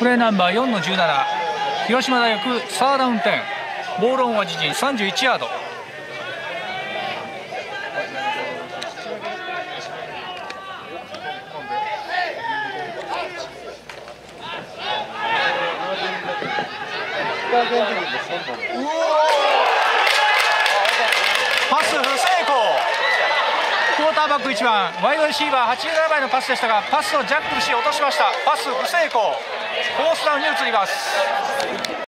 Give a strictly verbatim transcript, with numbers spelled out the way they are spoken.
プレーナンバーよんのじゅうなな、広島大学サードダウンテン、ボールオンは自陣さんじゅういちヤード。パス不成功。クォーターバックいちばん、ワイドレシーバーはちじゅうななばいのパスでしたが、パスをジャックルし落としました。パス不成功。フォースダウンに移ります。